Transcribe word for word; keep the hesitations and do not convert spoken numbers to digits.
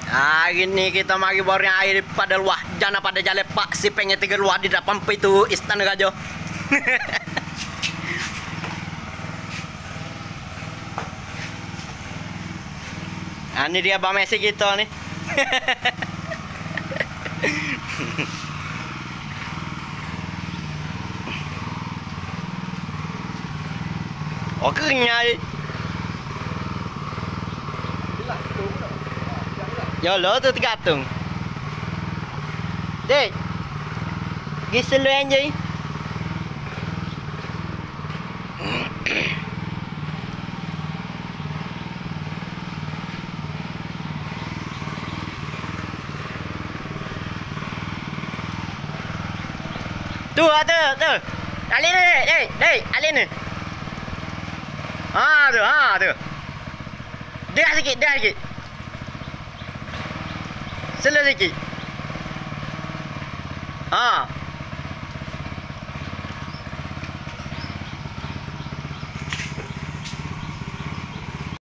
Hari ini kita mari bornya air pada luah. Jangan pada jalan pak si pengen tiga luah di depan pintu Istana Raja. Nah, ini dia Bang Messi kita nih. Oh keringnya. Ya lo tuh tergantung. Dek, gisel lu anjay. Tuh, tuh, tuh. Alin ni, dek, dek, alin ni. Ah, tuh, ah, tuh. Dia sikit, dia sikit. Slow sikit. Ah.